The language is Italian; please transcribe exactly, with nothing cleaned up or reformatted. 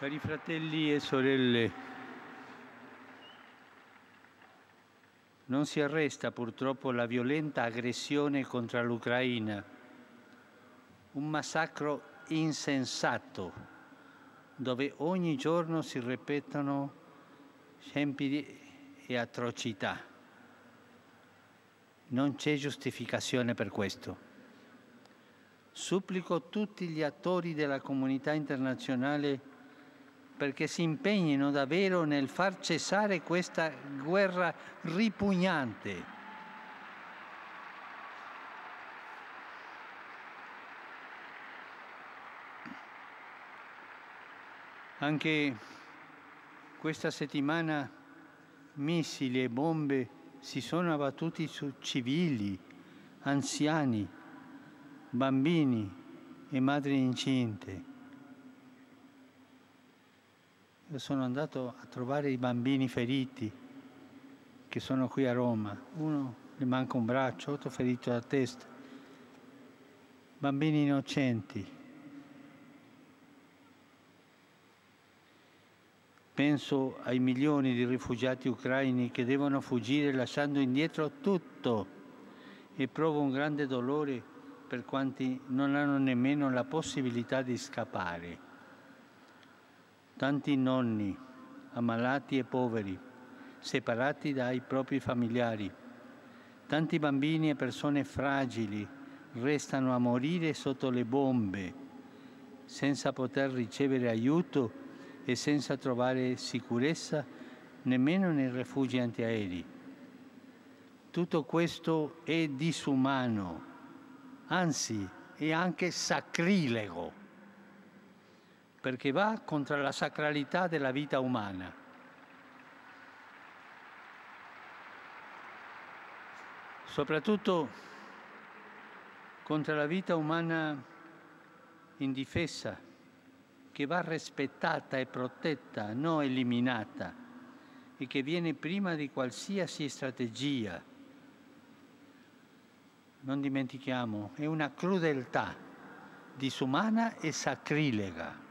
Cari fratelli e sorelle, non si arresta purtroppo la violenta aggressione contro l'Ucraina, un massacro insensato, dove ogni giorno si ripetono scempi e atrocità. Non c'è giustificazione per questo. Supplico tutti gli attori della comunità internazionale perché si impegnino davvero nel far cessare questa guerra ripugnante. Anche questa settimana missili e bombe si sono abbattuti su civili, anziani, bambini e madri incinte. Io sono andato a trovare i bambini feriti che sono qui a Roma. Uno gli manca un braccio, altro ferito alla testa. Bambini innocenti. Penso ai milioni di rifugiati ucraini che devono fuggire lasciando indietro tutto e provo un grande dolore per quanti non hanno nemmeno la possibilità di scappare. Tanti nonni, ammalati e poveri, separati dai propri familiari. Tanti bambini e persone fragili restano a morire sotto le bombe, senza poter ricevere aiuto e senza trovare sicurezza nemmeno nei rifugi antiaerei. Tutto questo è disumano, anzi è anche sacrilego, perché va contro la sacralità della vita umana. Soprattutto contro la vita umana indifesa, che va rispettata e protetta, non eliminata, e che viene prima di qualsiasi strategia. Non dimentichiamo, è una crudeltà disumana e sacrilega.